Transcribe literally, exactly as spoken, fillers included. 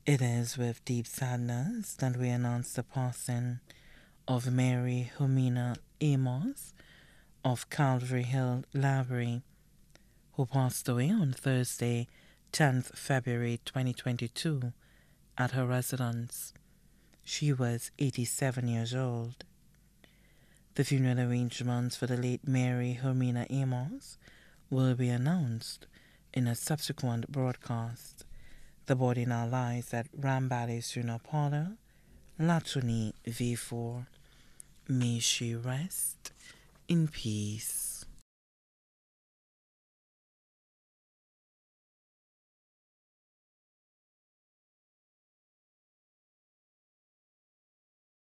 It is with deep sadness that we announce the passing of Mary Hermina Amos of Calvary Hill Library, who passed away on Thursday, tenth February twenty twenty-two, at her residence. She was eighty-seven years old. The funeral arrangements for the late Mary Hermina Amos will be announced in a subsequent broadcast. The body now lies at Rambali Suna Parlor, Latuni V four. May she rest in peace.